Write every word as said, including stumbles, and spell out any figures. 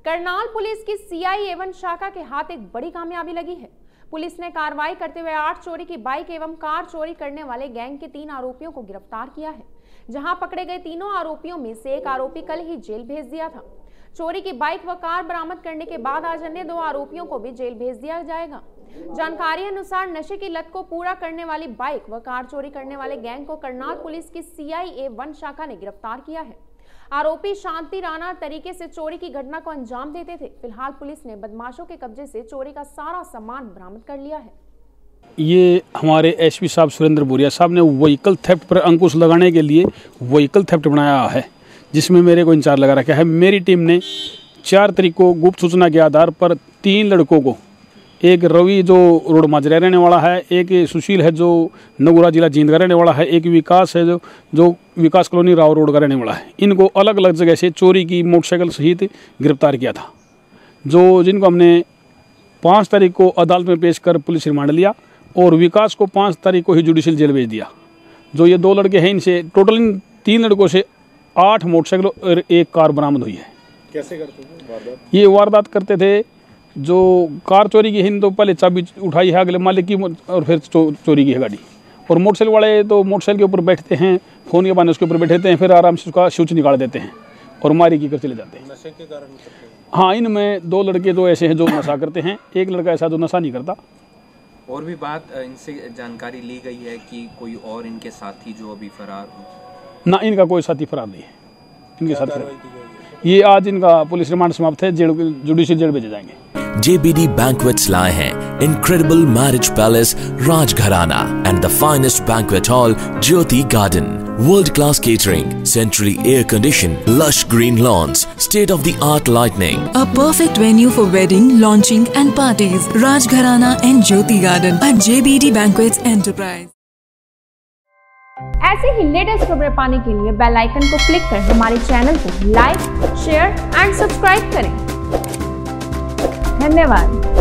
Karnal police की CI एवं शाखा के हाथ एक बड़ी कामयाबी लगी है। पुलिस ने कार्रवाई करते हुए आठ चोरी की बाइक एवं कार चोरी करने वाले गैंग के तीन आरोपियों को गिरफ्तार किया है। जहां पकड़े गए तीनों आरोपियों में से एक आरोपी कल ही जेल भेज दिया था। चोरी की बाइक व कार बरामद करने के बाद आज अन्य दो आरोपियों को भी जेल भेज दिया जाएगा। जानकारी अनुसार नशे की लत को पूरा करने वाली बाइक व कार चोरी करने वाले गैंग को करनाल पुलिस की सीआई ए वन शाखा ने गिरफ्तार किया है। आरोपी शांति राणा तरीके से चोरी की घटना को अंजाम देते थे। फिलहाल पुलिस ने बदमाशों के कब्जे से चोरी का सारा सामान बरामद कर लिया है। ये हमारे एसपी साहब सुरेंद्र बोरिया साहब ने व्हीकल थेफ्ट पर अंकुश लगाने के लिए व्हीकल थेफ्ट बनाया है, जिसमें मेरे को इंचार्ज लगा रखा है। मेरी टीम ने चार तारीख को गुप्त सूचना के आधार पर तीन लड़कों को, एक रवि जो रोड माजरा रहने वाला है, एक सुशील है जो नगुरा जिला जींद का रहने वाला है, एक विकास है जो जो विकास कॉलोनी राव रोड का रहने वाला है। इनको अलग अलग जगह से चोरी की मोटरसाइकिल सहित गिरफ्तार किया था, जो जिनको हमने पाँच तारीख को अदालत में पेश कर पुलिस रिमांड लिया और विकास को पाँच तारीख को ही जुडिशियल जेल भेज दिया। जो ये दो लड़के हैं, इनसे टोटल इन तीन लड़कों से आठ मोटरसाइकिल और एक कार बरामद हुई है। कैसे करते थे वारदात? ये वारदात करते थे, जो कार चोरी की है तो पहले चाबी उठाई है अगले मालिक की और फिर चो, चोरी की है गाड़ी। और मोटरसाइकिल वाले तो मोटरसाइकिल के ऊपर बैठते हैं, फ़ोन के बहाने उसके ऊपर बैठते हैं, फिर आराम से उसका स्विच निकाल देते हैं और मारी की कर चले जाते हैं। नशे के कारण करते हैं? हाँ, इनमें दो लड़के तो ऐसे हैं जो नशा करते हैं, एक लड़का ऐसा जो नशा नहीं करता। और भी बात इनसे जानकारी ली गई है कि कोई और इनके साथी जो अभी फरार हो? ना, इनका कोई साथी फरार नहीं है। इनके साथ ये आज इनका पुलिस रिमांड समाप्त है, जेल जुडिशियल जेल भेजे जाएंगे। J B D Banquets लाए हैं incredible marriage palace Rajgharana and the finest banquet hall Jyoti Garden, world class catering, centrally air conditioned, lush green lawns, state of the art lighting, a perfect venue for wedding, launching and parties. Rajgharana and Jyoti Garden at J B D Banquets Enterprise। ऐसे ही latest खबरें पाने के लिए bell icon को click कर हमारे channel को like, share and subscribe करें। धन्यवाद।